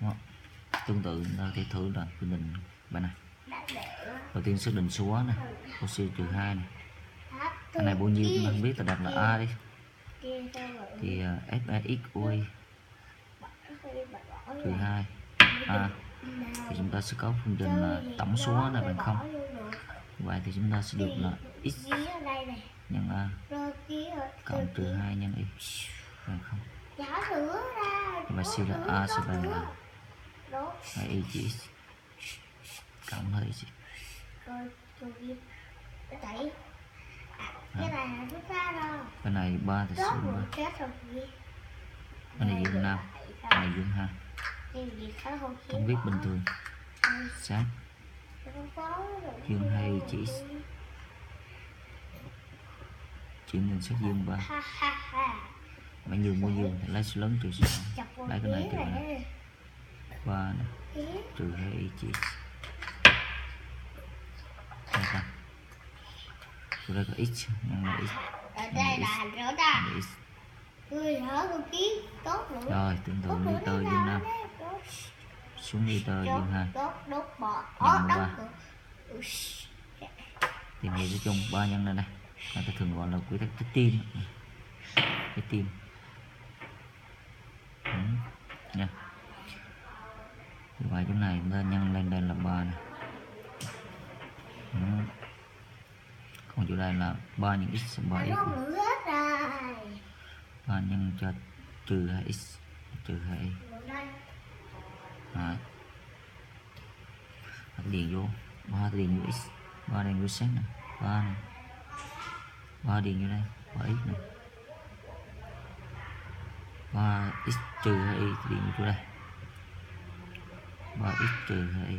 Đó. Tương tự chúng ta thể thử là quy định bài này. Đầu tiên xác định số này, oxy trừ 2 này. Cái này bao nhiêu chúng ta không biết, ta đặt là A đi. Thì FAX UI trừ 2 A. Thì chúng ta sẽ có phương trình là tổng số này bằng 0. Vậy thì chúng ta sẽ được là x nhân A cộng trừ 2 nhân y bằng 0. Và suy ra A sẽ bằng là 2y chia x cộng 2y chia. Cái này 3 thì số 3. Cái này dương 5, cái này dương 2. Không viết bình thường. Sát dương 2 chỉ chuyển thành sát dương 3. Mà dương mua dương thì lấy số lớn trừ số nhỏ. Lấy cái này trừ này 3 này trừ 2 chỉ 200. Rồi đây có x nhân là x nhân là x. Rồi tương tự liter dương 5 xuống liter dương 2 nhân 3. Tìm hiểu chung 3 nhân lên đây. Người ta thường gọi là quy tắc trái tim. Trái tim. Nha. Vậy chỗ này chúng ta nhân lên đây là 3 này. Còn chỗ đây là 3 nhân x 3x. 3 nhân cho trừ 2x trừ 2y. Đấy. Điền vô 3 điền vô x, 3 điền vô sát này 3 này, 3 điền vô đây 3x này, 3x trừ 2y điền vô chỗ đây 3x trừ 2y.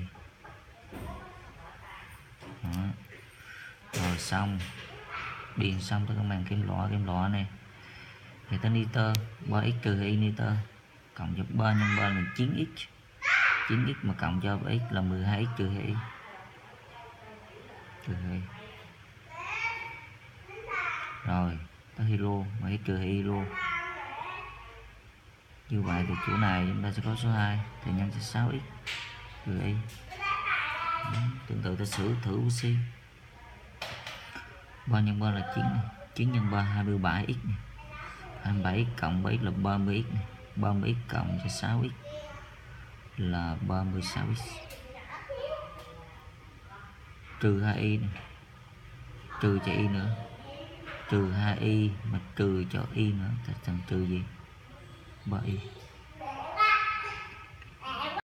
Rồi xong, điền xong tới cái màn kim loại này thì tới nitơ 3x trừ 2y nitơ cộng cho 3 nhân 3 là 9x 9x mà cộng cho x là 12x trừ 2y trừ 2. Rồi tới hydro mà x trừ 2y luôn. Như vậy thì chỗ này chúng ta sẽ có số 2 thì nhân cho 6x trừ y. Tương tự ta thử oxy 3 nhân 3 là 9 này. 9 nhân 3 27x này. 27x cộng 7x là 30x này. 30x cộng cho 6x là 36x trừ 2y này. Trừ cho y nữa. Trừ 2y mà trừ cho y nữa thành trừ gì? 3y.